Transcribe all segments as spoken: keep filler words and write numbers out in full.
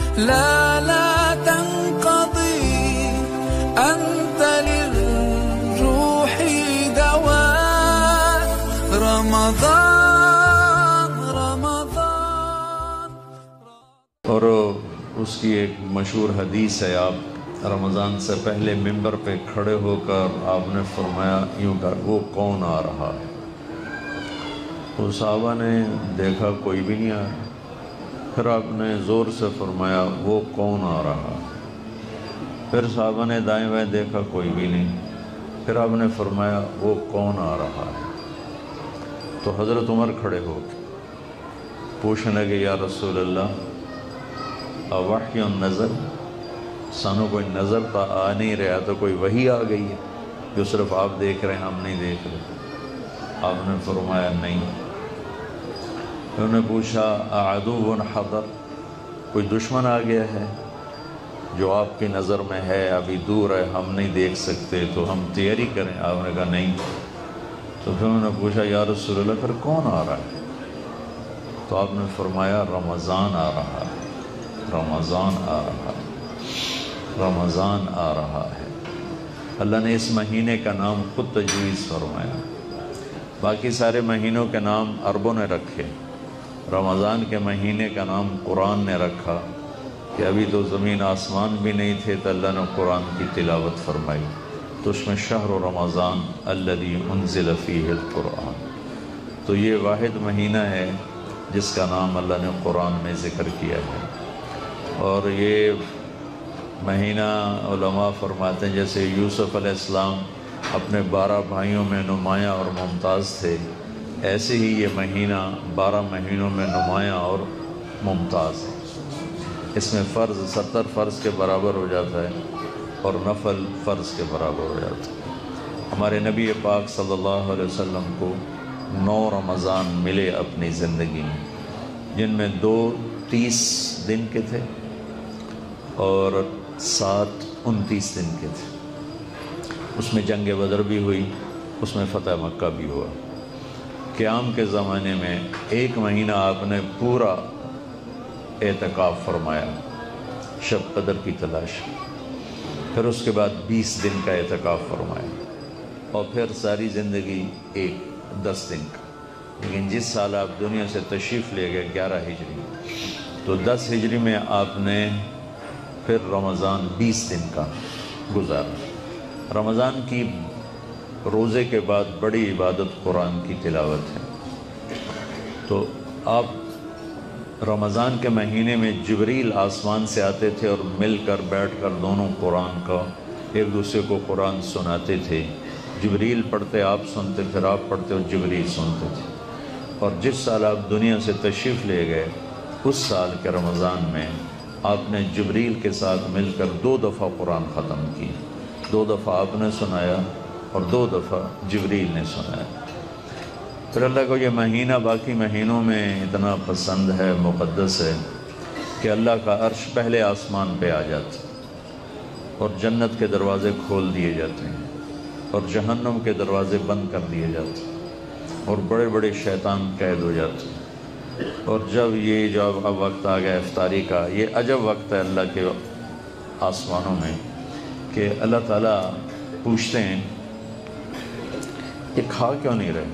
لا لا تنقضي أنت للروح دواء رمضان رمضان. اور اس کی ایک مشہور حدیث ہے، آپ رمضان سے پہلے ممبر پہ کھڑے ہو کر آپ نے فرمایا یوں کر، وہ کون آ رہا ہے؟ تو صحابہ نے دیکھا کوئی بھی نہیں آیا. پھر آپ نے زور سے فرمایا وہ کون آ رہا ہے؟ پھر صحابہ نے دائیں بائیں دیکھا کوئی بھی نہیں. پھر آپ نے فرمایا وہ کون آ رہا ہے؟ تو حضرت عمر کھڑے ہو کے پوچھنے لگے یا رسول اللہ اوحی نظر، سانو کوئی نظر تا آ نہیں رہا، تو کوئی وحی آ گئی ہے جو صرف آپ دیکھ رہے ہیں ہم نہیں دیکھ رہے؟ آپ نے فرمایا نہیں. انہوں نے پوچھا اعدو حضر، کوئی دشمن آ گیا ہے جو آپ کی نظر میں ہے، ابھی دور ہے، ہم نہیں دیکھ سکتے، تو ہم تیاری کریں؟ آپ نے کہا نہیں. تو پھر انہوں نے پوچھا یا رسول اللہ پھر کون آ رہا ہے؟ تو آپ نے فرمایا رمضان آ رہا ہے، رمضان آ رہا ہے، رمضان آ رہا ہے. اللہ نے اس مہینے کا نام خود تجویز فرمایا. باقی سارے مہینوں کے نام عربوں نے رکھے، رمضان کے مہینے کا نام قرآن نے رکھا کہ ابھی تو زمین آسمان بھی نہیں تھے تو اللہ نے قرآن کی تلاوت فرمائی. تو اس میں شہر رمضان الذی انزل فیہ القرآن، تو یہ واحد مہینہ ہے جس کا نام اللہ نے قرآن میں ذکر کیا ہے. اور یہ مہینہ علماء فرماتے ہیں جیسے یوسف علیہ السلام اپنے بارہ بھائیوں میں نمایاں اور ممتاز تھے، ایسے ہی یہ مہینہ بارہ مہینوں میں نمایاں اور ممتاز ہے. اس میں فرض ستر فرض کے برابر ہو جاتا ہے اور نفل فرض کے برابر ہو جاتا ہے. ہمارے نبی پاک صلی اللہ علیہ وسلم کو نو رمضان ملے اپنی زندگی میں، جن میں دو تیس دن کے تھے اور سات انتیس دن کے تھے. اس میں جنگ بدر بھی ہوئی، اس میں فتح مکہ بھی ہوا. قیام کے زمانے میں ایک مہینہ آپ نے پورا اعتکاف فرمایا شب قدر کی تلاش، پھر اس کے بعد بیس دن کا اعتکاف فرمایا، اور پھر ساری زندگی ایک دس دن کا. لیکن جس سال آپ دنیا سے تشریف لے گئے گیارہ ہجری، تو دس ہجری میں آپ نے پھر رمضان بیس دن کا گزارا. رمضان کی روزے کے بعد بڑی عبادت قرآن کی تلاوت ہے. تو آپ رمضان کے مہینے میں جبریل آسمان سے آتے تھے اور مل کر بیٹھ کر دونوں قرآن کا ایک دوسرے کو قرآن سناتے تھے. جبریل پڑھتے آپ سنتے، پھر آپ پڑھتے اور جبریل سنتے تھے. اور جس سال آپ دنیا سے تشریف لے گئے اس سال کے رمضان میں آپ نے جبریل کے ساتھ مل کر دو دفعہ قرآن ختم کی. دو دفعہ آپ نے سنایا اور دو دفعہ جبریل نے سنایا. پھر اللہ کو یہ مہینہ باقی مہینوں میں اتنا پسند ہے، مقدس ہے، کہ اللہ کا عرش پہلے آسمان پہ آ جاتا اور جنت کے دروازے کھول دیے جاتے ہیں اور جہنم کے دروازے بند کر دیے جاتے ہیں اور بڑے بڑے شیطان قید ہو جاتے ہیں. اور جب یہ جب اب وقت آ گیا افطاری کا، یہ عجب وقت ہے اللہ کے آسمانوں میں کہ اللہ تعالیٰ پوچھتے ہیں کہ کھا کیوں نہیں رہے،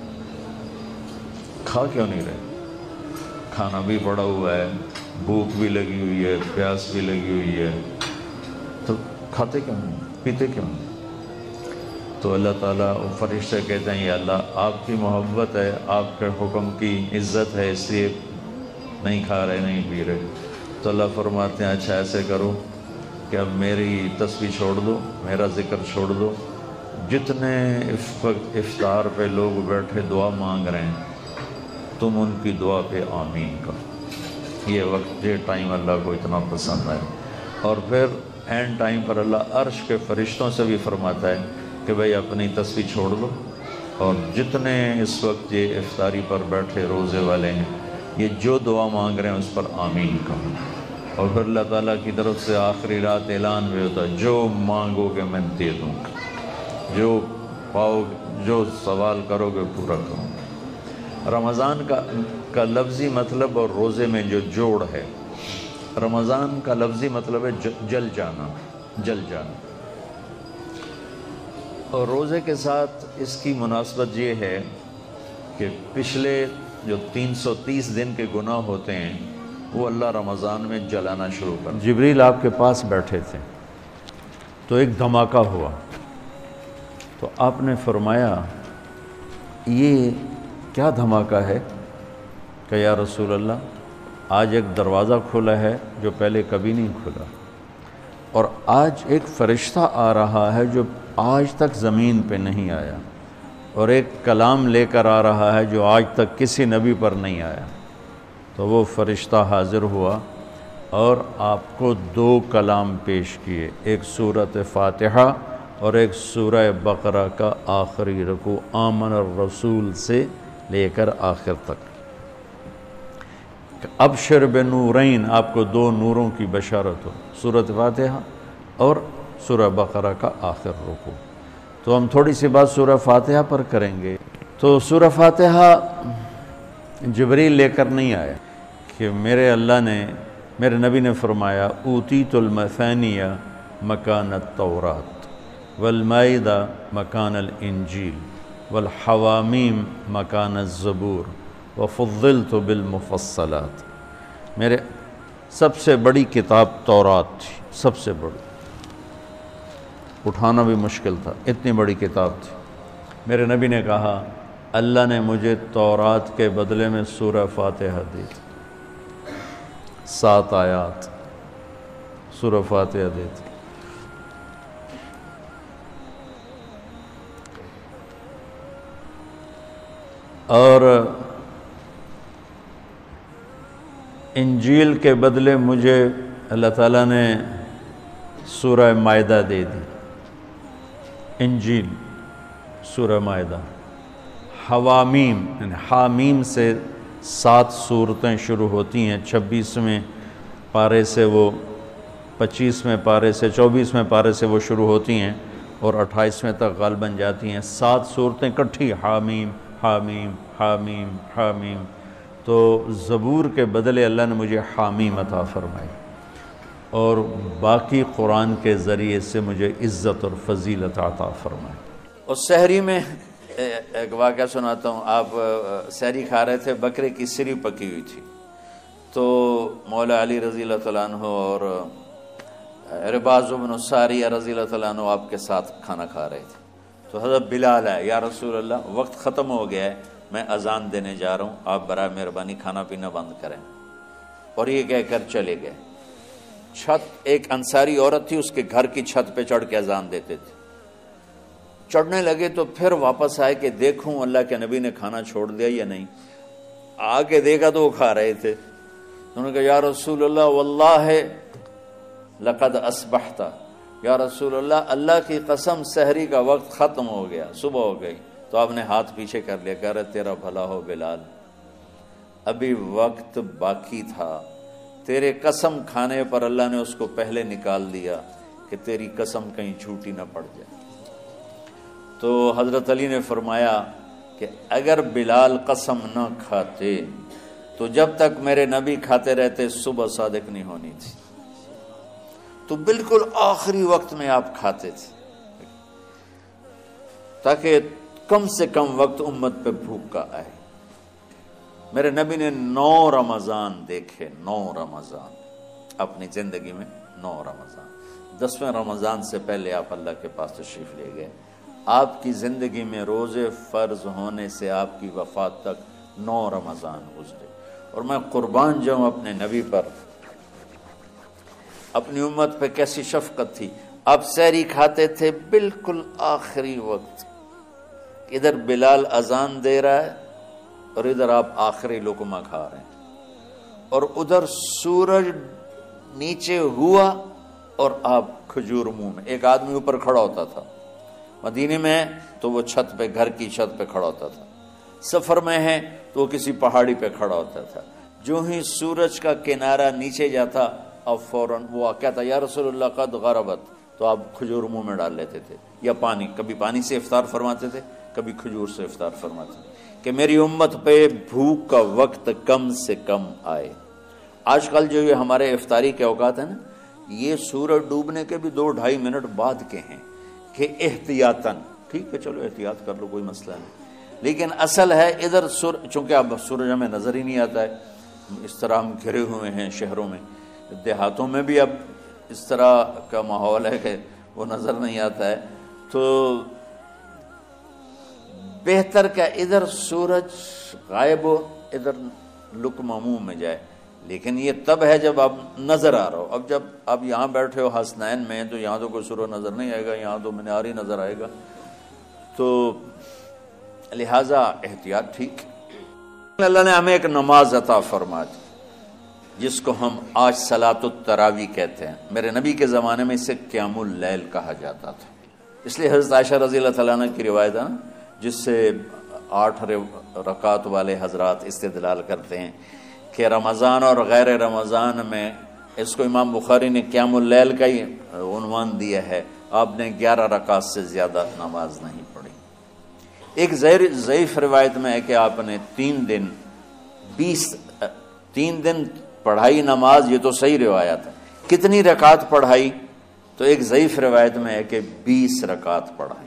کھا کیوں نہیں رہے؟ کھانا بھی پڑا ہوا ہے، بھوک بھی لگی ہوئی ہے، پیاس بھی لگی ہوئی ہے، تو کھاتے کیوں نہیں، پیتے کیوں نہیں؟ تو اللہ تعالیٰ فرشتے کہتے ہیں یا اللہ آپ کی محبت ہے، آپ کے حکم کی عزت ہے، اس لیے نہیں کھا رہے نہیں پی رہے. تو اللہ فرماتے ہیں اچھا ایسے کرو کہ اب میری تسبیح چھوڑ دو، میرا ذکر چھوڑ دو، جتنے اس وقت افطار پہ لوگ بیٹھے دعا مانگ رہے ہیں تم ان کی دعا پہ آمین کرو. یہ وقت یہ ٹائم اللہ کو اتنا پسند ہے. اور پھر اینڈ ٹائم پر اللہ عرش کے فرشتوں سے بھی فرماتا ہے کہ بھئی اپنی تسبیح چھوڑ دو اور جتنے اس وقت یہ افطاری پر بیٹھے روزے والے ہیں یہ جو دعا مانگ رہے ہیں اس پر آمین کہو. اور پھر اللہ تعالیٰ کی طرف سے آخری رات اعلان بھی ہوتا ہے جو مانگو گے میں دے دوں گا، جو پاؤ جو سوال کرو گے پورا کروں گا. رمضان کا کا لفظی مطلب اور روزے میں جو جوڑ ہے رمضان کا لفظی مطلب ہے جل جانا، جل جانا، اور روزے کے ساتھ اس کی مناسبت یہ ہے کہ پچھلے جو تین سو تیس دن کے گناہ ہوتے ہیں وہ اللہ رمضان میں جلانا شروع کر۔ جبریل آپ کے پاس بیٹھے تھے تو ایک دھماکہ ہوا، تو آپ نے فرمایا یہ کیا دھماکہ ہے؟ کہ یا رسول اللہ آج ایک دروازہ کھلا ہے جو پہلے کبھی نہیں کھلا، اور آج ایک فرشتہ آ رہا ہے جو آج تک زمین پہ نہیں آیا، اور ایک کلام لے کر آ رہا ہے جو آج تک کسی نبی پر نہیں آیا۔ تو وہ فرشتہ حاضر ہوا اور آپ کو دو کلام پیش کیے، ایک سورۃ فاتحہ اور ایک سورہ بقرہ کا آخری رکوع آمن الرسول سے لے کر آخر تک۔ ابشر بنورین، آپ کو دو نوروں کی بشارت ہو، سورۃ فاتحہ اور سورہ بقرہ کا آخر رکوع۔ تو ہم تھوڑی سی بات سورہ فاتحہ پر کریں گے۔ تو سورہ فاتحہ جبریل لے کر نہیں آئے کہ میرے اللہ نے، میرے نبی نے فرمایا اوتیت المثانیہ مکان التورات والمائدہ مکان الانجیل والحوامیم مکان الزبور وفضلت بالمفصلات۔ میرے سب سے بڑی کتاب تورات تھی، سب سے بڑی، اٹھانا بھی مشکل تھا، اتنی بڑی کتاب تھی۔ میرے نبی نے کہا اللہ نے مجھے تورات کے بدلے میں سورہ فاتحہ دی تھی، سات آیات سورہ فاتحہ دی تھی۔ اور انجیل کے بدلے مجھے اللہ تعالیٰ نے سورہ مائدہ دے دی، انجیل سورہ مائدہ۔ حوامیم یعنی حامیم سے سات صورتیں شروع ہوتی ہیں، چھبیسویں پارے سے وہ پچیسویں پارے سے چوبیسویں پارے سے وہ شروع ہوتی ہیں اور اٹھائیسویں تک غالباً جاتی ہیں، سات صورتیں کٹھی، حامیم حامیم حامیم حامیم۔ تو زبور کے بدلے اللہ نے مجھے حامیم عطا فرمائی، اور باقی قرآن کے ذریعے سے مجھے عزت اور فضیلت عطا فرمائی۔ اور سحری میں ایک واقعہ سناتا ہوں، آپ سحری کھا رہے تھے، بکرے کی سری پکی ہوئی تھی، تو مولا علی رضی اللہ تعالیٰ عنہ اور رباز بن ساریہ رضی اللہ تعالیٰ عنہ آپ کے ساتھ کھانا کھا رہے تھے۔ تو حضرت بلال ہے، یا رسول اللہ وقت ختم ہو گیا ہے، میں اذان دینے جا رہا ہوں، آپ برائے مہربانی کھانا پینا بند کریں۔ اور یہ کہہ کر چلے گئے۔ چھت، ایک انصاری عورت تھی، اس کے گھر کی چھت پہ چڑھ کے اذان دیتے تھے۔ چڑھنے لگے تو پھر واپس آئے کہ دیکھوں اللہ کے نبی نے کھانا چھوڑ دیا یا نہیں۔ آ کے دیکھا تو وہ کھا رہے تھے۔ انہوں نے کہا یا رسول اللہ واللہ لقد اصبحت، یا رسول اللہ اللہ کی قسم سحری کا وقت ختم ہو گیا، صبح ہو گئی۔ تو آپ نے ہاتھ پیچھے کر لیا، کہہ رہے تیرا بھلا ہو بلال، ابھی وقت باقی تھا، تیرے قسم کھانے پر اللہ نے اس کو پہلے نکال دیا کہ تیری قسم کہیں جھوٹی نہ پڑ جائے۔ تو حضرت علی نے فرمایا کہ اگر بلال قسم نہ کھاتے تو جب تک میرے نبی کھاتے رہتے صبح صادق نہیں ہونی تھی، تو بالکل آخری وقت میں آپ کھاتے تھے تاکہ کم سے کم وقت امت پہ بھوک کا آئے۔ میرے نبی نے نو رمضان دیکھے، نو رمضان اپنی زندگی میں، نو رمضان۔ دسویں رمضان سے پہلے آپ اللہ کے پاس تشریف لے گئے۔ آپ کی زندگی میں روزے فرض ہونے سے آپ کی وفات تک نو رمضان گزرے، اور میں قربان جاؤں اپنے نبی پر، اپنی امت پہ کیسی شفقت تھی۔ آپ سحری کھاتے تھے بالکل آخری وقت، ادھر بلال اذان دے رہا ہے اور ادھر آپ آخری لقمہ کھا رہے ہیں، اور ادھر سورج نیچے ہوا اور آپ کھجور منہ میں۔ ایک آدمی اوپر کھڑا ہوتا تھا مدینے میں تو وہ چھت پہ، گھر کی چھت پہ کھڑا ہوتا تھا، سفر میں ہے تو وہ کسی پہاڑی پہ کھڑا ہوتا تھا۔ جو ہی سورج کا کنارہ نیچے جاتا اب فوراً وہ کہتا یا رسول اللہ قد غربت، تو آپ کھجور منہ میں ڈال لیتے تھے، یا پانی، کبھی پانی سے افطار فرماتے تھے، کبھی کھجور سے افطار فرماتے تھے، کہ میری امت پہ بھوک کا وقت کم سے کم آئے۔ آج کل جو یہ ہمارے افطاری کے اوقات ہیں نا، یہ سورج ڈوبنے کے بھی دو ڈھائی منٹ بعد کے ہیں کہ احتیاطاً، ٹھیک ہے چلو احتیاط کر لو کوئی مسئلہ نہیں، لیکن اصل ہے ادھر سور چونکہ اب سورج ہمیں نظر ہی نہیں آتا ہے، اس طرح ہم گھرے ہوئے ہیں شہروں میں، دیہاتوں میں بھی اب اس طرح کا ماحول ہے کہ وہ نظر نہیں آتا ہے، تو بہتر کہ ادھر سورج غائب ہو ادھر لک معموم میں جائے، لیکن یہ تب ہے جب آپ نظر آ رہا ہو۔ اب جب آپ یہاں بیٹھے ہو حسنین میں تو یہاں تو کوئی سورج نظر نہیں آئے گا، یہاں تو مینار ہی نظر آئے گا، تو لہٰذا احتیاط ٹھیک۔ اللہ نے ہمیں ایک نماز عطا فرما دی جس کو ہم آج صلاۃ التراویح کہتے ہیں، میرے نبی کے زمانے میں اسے قیام اللیل کہا جاتا تھا، اس لیے حضرت عائشہ رضی اللہ تعالیٰ عنہ کی روایت ہے نا جس سے آٹھ رکعت والے حضرات استدلال کرتے ہیں کہ رمضان اور غیر رمضان میں، اس کو امام بخاری نے قیام اللیل کا ہی عنوان دیا ہے، آپ نے گیارہ رکعت سے زیادہ نماز نہیں پڑھی۔ ایک ضعیف روایت میں ہے کہ آپ نے تین دن بیس تین دن پڑھائی نماز، یہ تو صحیح روایت ہے، کتنی رکعت پڑھائی؟ تو ایک ضعیف روایت میں ہے کہ بیس رکعت پڑھائی۔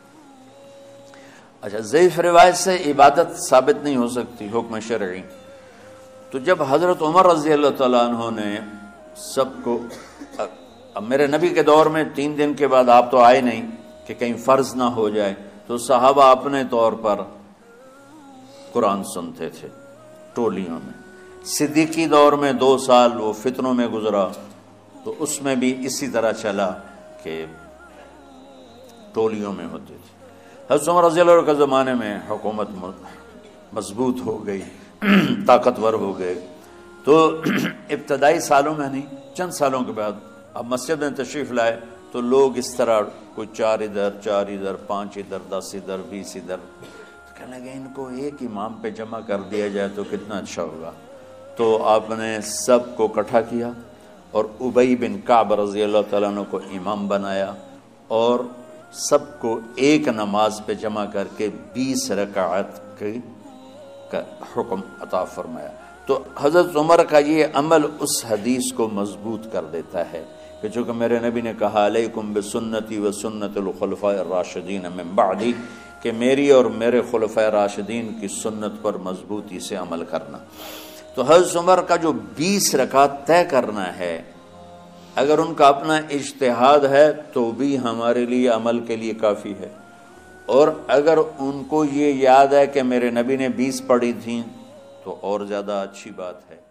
اچھا، ضعیف روایت سے عبادت ثابت نہیں ہو سکتی حکم شرعی، تو جب حضرت عمر رضی اللہ تعالیٰ عنہ نے سب کو، اب میرے نبی کے دور میں تین دن کے بعد آپ تو آئے نہیں کہ کہیں فرض نہ ہو جائے، تو صحابہ اپنے طور پر قرآن سنتے تھے ٹولیوں میں۔ صدیقی دور میں دو سال وہ فتنوں میں گزرا، تو اس میں بھی اسی طرح چلا کہ ٹولیوں میں ہوتے تھے۔ حضرت عمر رضی اللہ عنہ کے زمانے میں حکومت مضبوط ہو گئی، طاقتور ہو گئے، تو ابتدائی سالوں میں نہیں، چند سالوں کے بعد اب مسجد میں تشریف لائے تو لوگ اس طرح کوئی چار ادھر چار ادھر پانچ ادھر دس ادھر بیس ادھر، کہنے لگے ان کو ایک امام پہ جمع کر دیا جائے تو کتنا اچھا ہوگا، تو آپ نے سب کو اکٹھا کیا اور ابی بن کعب رضی اللہ تعالیٰ عنہ کو امام بنایا اور سب کو ایک نماز پہ جمع کر کے بیس رکعت کی کا حکم عطا فرمایا۔ تو حضرت عمر کا یہ عمل اس حدیث کو مضبوط کر دیتا ہے کہ چونکہ میرے نبی نے کہا علیکم بسنتی و سنت الخلفاء الراشدین من بعدی، کہ میری اور میرے خلفاء راشدین کی سنت پر مضبوطی سے عمل کرنا۔ تو حضرت عمر کا جو بیس رکعت طے کرنا ہے، اگر ان کا اپنا اجتہاد ہے تو بھی ہمارے لیے عمل کے لیے کافی ہے، اور اگر ان کو یہ یاد ہے کہ میرے نبی نے بیس پڑھی تھیں تو اور زیادہ اچھی بات ہے۔